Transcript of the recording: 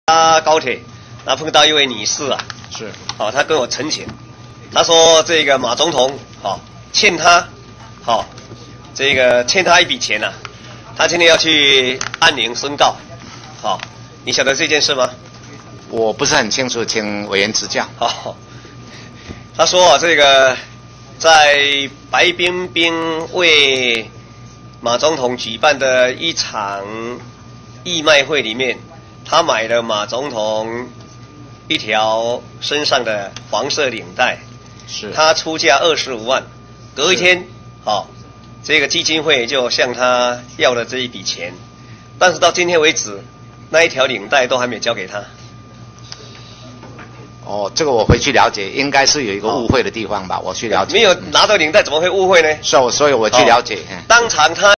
搭高铁，然后碰到一位女士啊， 是， 她跟我陈情，她说这个马总统欠她，这个欠她一笔钱啊，她今天要去安宁申告，你晓得这件事吗？ 我不是很清楚，请委员指教。 他说这个在白冰冰为马总统举办的一场义卖会里面，他买了马总统一条身上的黄色领带， 是他出价25万，隔一天，这个基金会就向他要了这一笔钱，但是到今天为止，那一条领带都还没有交给他。 这个我回去了解，应该是有一个误会的地方吧，我去了解。 没有拿到领带怎么会误会呢？ 所以我去了解。 当场他